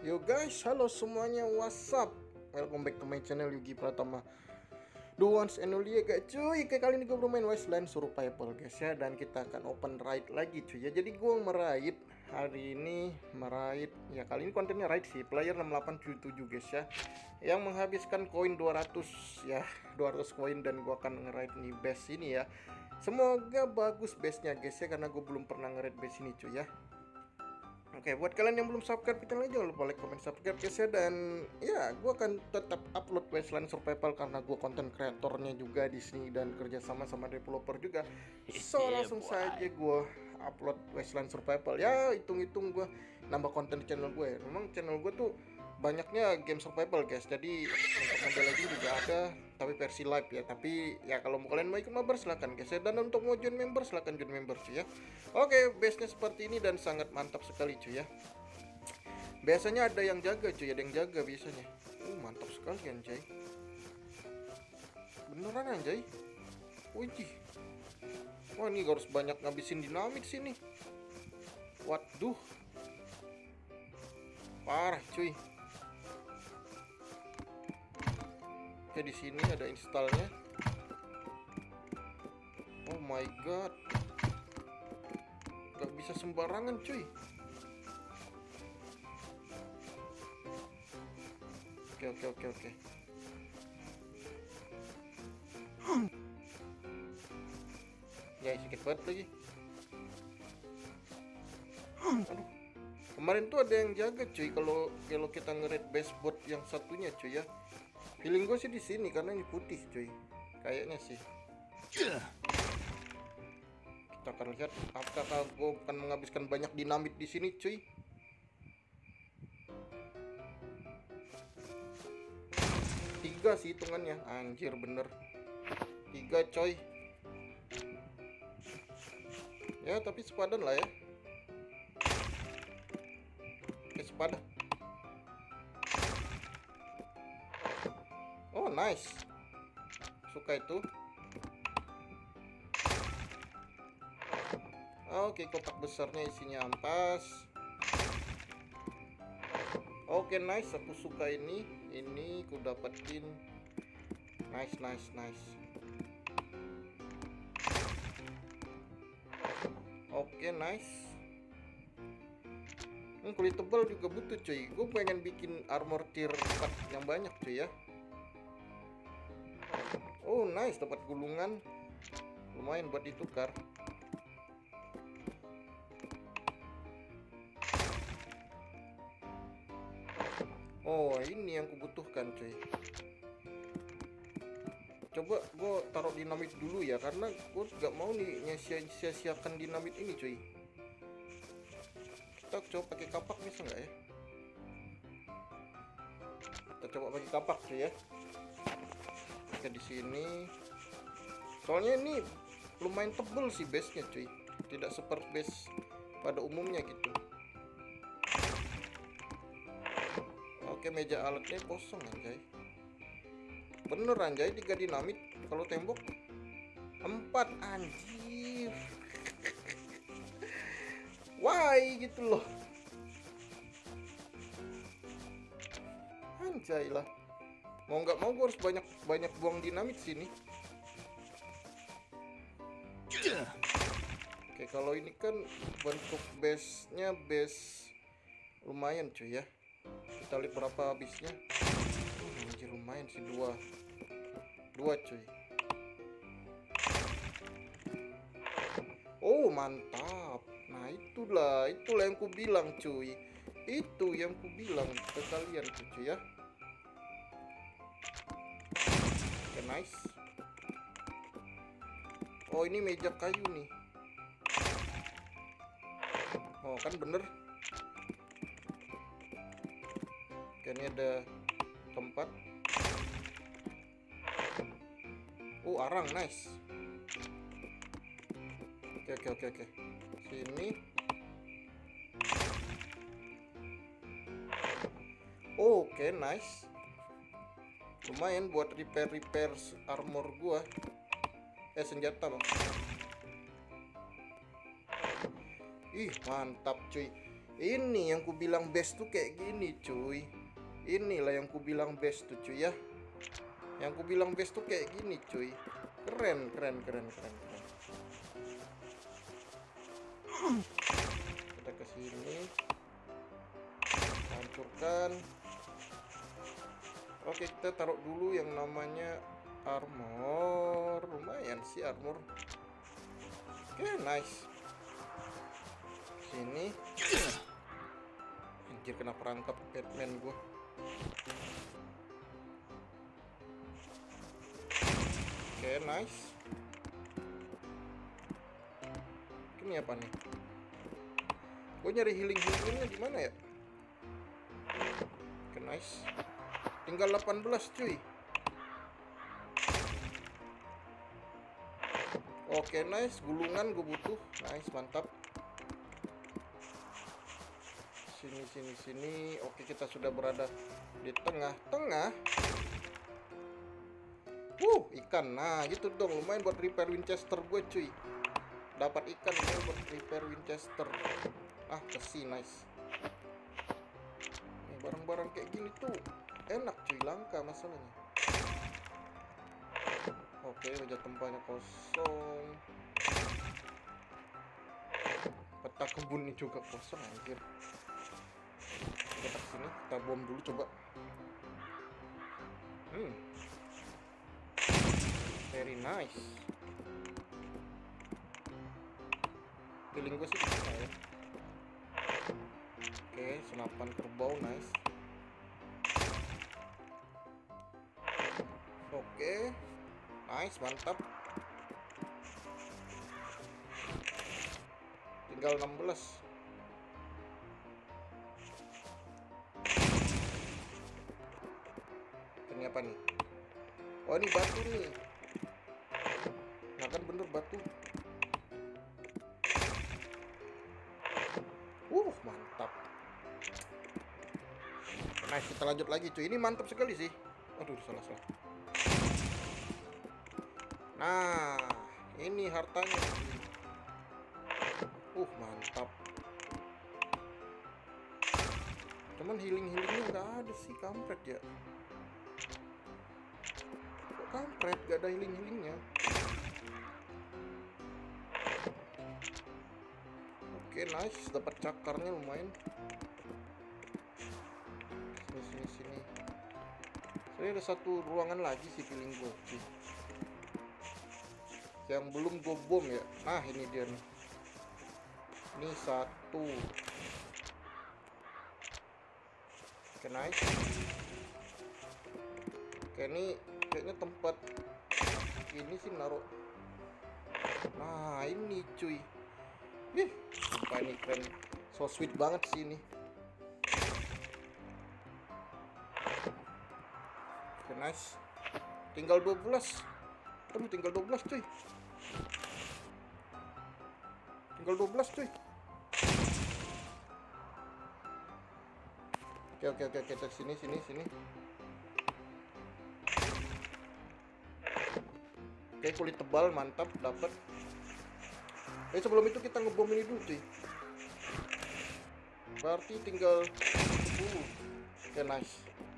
Yo guys, halo semuanya, what's up? Welcome back to my channel Yugi Pratama. The ones and only ya guys, cuy. Kayak kali ini gue bermain Wasteland Survival guys ya. Dan kita akan open raid lagi cuy ya. Jadi gue meraid hari ini, ya kali ini kontennya raid sih. Player 6877 guys ya, yang menghabiskan koin 200 ya, 200 koin. Dan gue akan nge-raid nih base ini ya. Semoga bagus base nya guys ya, karena gue belum pernah nge-raid base ini cuy ya. Oke, buat kalian yang belum subscribe, kita jangan lupa like, comment, subscribe guys ya. Dan ya, gue akan tetap upload Wasteland Survival karena gue konten kreatornya juga di sini dan kerjasama sama developer juga. So langsung saja gue upload Wasteland Survival. Ya, hitung-hitung gue nambah konten di channel gue. Memang channel gue tuh banyaknya game survival guys. Jadi untuk Mobile Legends juga ada, tapi versi live ya. Tapi ya kalau kalian mau ikut mabar silahkan guys ya. Dan untuk mau join member silahkan join member cuy ya. Oke, base nya seperti ini dan sangat mantap sekali cuy ya. Biasanya ada yang jaga cuy, ada yang jaga biasanya. Mantap sekali anjay. Beneran anjay. Wih. Wah, ini harus banyak ngabisin dinamit sini. Waduh. Parah cuy. Oke, di sini ada installnya. Oh my god. Gak bisa sembarangan cuy. Oke. Ya, sedikit banget lagi. Aduh. Kemarin tuh ada yang jaga cuy kalau kita nge-raid base bot yang satunya cuy ya. Feeling gue sih di sini karena ini putih cuy. Kayaknya sih. Kita akan lihat apakah gue akan menghabiskan banyak dinamit di sini cuy. Tiga sih hitungannya, anjir bener. 3 coy. Ya tapi sepadan lah ya. Oke, sepadan. Oh nice, suka itu. Oke, kotak besarnya isinya ampas. Oke nice, aku suka ini ku dapetin. Nice. Oke nice. Kulit tebal juga butuh cuy. Gue pengen bikin armor tier 4 yang banyak cuy ya. Oh nice, dapat gulungan. Lumayan buat ditukar. Oh ini yang kubutuhkan cuy. Coba gue taruh dinamit dulu ya, karena gue gak mau nih sia-siakan dinamit ini cuy. Kita coba pakai kapak bisa nggak ya? Kita coba pakai kapak cuy ya. Oke, di sini. Soalnya ini lumayan tebel sih base-nya cuy. Tidak seperti base pada umumnya gitu. Oke, meja alatnya kosong anjay. Bener anjay, 3 dinamit. Kalau tembok 4 anjir. Why gitu loh. Anjay lah. Mau nggak mau gue harus banyak buang dinamit sini. Oke, kalau ini kan bentuk base-nya base lumayan cuy ya. Kita lihat berapa habisnya. Anjir lumayan sih, 2 cuy. Oh mantap. Nah itulah yang ku bilang cuy. Itu yang ku bilang ke kalian cuy ya. Oke nice. Oh ini meja kayu nih. Oh kan bener. Oke, ini ada tempat. Oh arang nice. Oke. Sini. Oke nice. Lumayan buat repair armor gua. Senjata bang. Ih mantap cuy. Ini yang ku bilang best tuh kayak gini cuy. Inilah yang ku bilang best tuh cuy ya. Yang ku bilang best tuh kayak gini cuy. Keren. Kita ke sini. Hancurkan. Oke, kita taruh dulu yang namanya armor. Lumayan sih armor. Oke, nice. Sini. Anjir, kena perangkap Batman gua. Oke, nice. Ini apa nih? Gue nyari healingnya di mana ya? Oke, nice. Tinggal 18 cuy. Oke, nice. Gulungan gue butuh. Nice, mantap. Sini. Oke, kita sudah berada di tengah. Ikan. Nah, gitu dong. Lumayan buat repair Winchester gue cuy. Dapat ikan ini buat repair Winchester. Besi, nice. Nih, barang-barang kayak gini tuh enak cuy, langka masalahnya. Oke, meja tempatnya kosong. Peta kebun ini juga kosong anjir. Kita sini, kita bom dulu coba. Very nice. Feeling gue sih bisa ya. Oke, senapan kerbau, nice. Oke, nice, mantap. Tinggal 16. Ini apa nih? Oh, ini batu nih. Nah, kan bener batu. Mantap. Nice, kita lanjut lagi cuy. Ini mantap sekali sih. Aduh, salah. Nah, ini hartanya. Mantap. Cuman healingnya nggak ada sih, kampret ya. Kok kampret gak ada healingnya? Oke, nice, dapat cakarnya lumayan. Sini. Saya ada satu ruangan lagi sih feeling gue sih. Yang belum gue bom ya. Nah, ini dia nih. Ini satu. Oke, nice. Oke, ini kayaknya tempat ini sih naruh. Nah, ini cuy. Sumpah ini keren. So sweet banget sih ini. Oke, nice. Tinggal 12. Aduh, tinggal 12 cuy. Oke, cek sini. Oke, kulit tebal, mantap, dapat. Sebelum itu kita ngebom ini dulu cuy. Berarti tinggal 10. Oke, nice.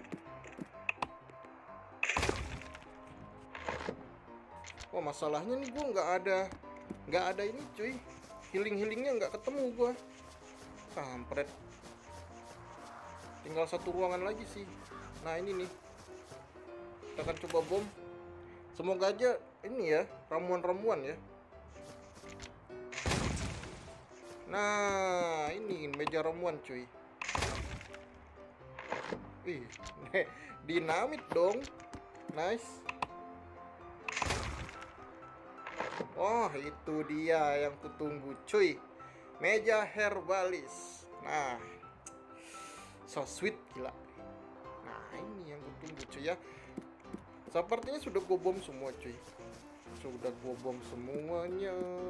Masalahnya nih gue nggak ada ini cuy. Healingnya nggak ketemu gue. Kampret. Tinggal satu ruangan lagi sih. Nah, ini nih. Kita akan coba bom. Semoga aja ini ya, ramuan ya. Nah, ini meja ramuan cuy. Dinamit dong. Nice. Itu dia yang kutunggu cuy. Meja herbalis. Nah, so sweet gila. Nah, ini yang kutunggu cuy ya. Sepertinya sudah gue bom semua cuy. Sudah gue bom semuanya.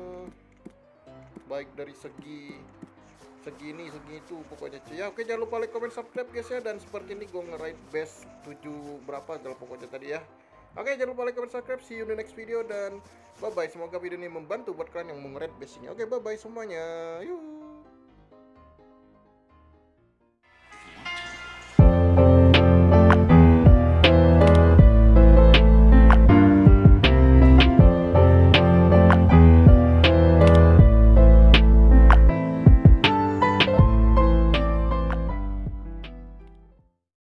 Baik dari segi ini, segi itu, pokoknya cuy ya. Oke, jangan lupa like, comment, subscribe guys ya. Dan seperti ini gue nge-raid best 7 berapa kalau pokoknya tadi ya. Oke, jangan lupa like, comment, subscribe. See you in the next video dan bye bye. Semoga video ini membantu buat kalian yang mau nge-raid base ini. Oke, bye bye semuanya. Yuk.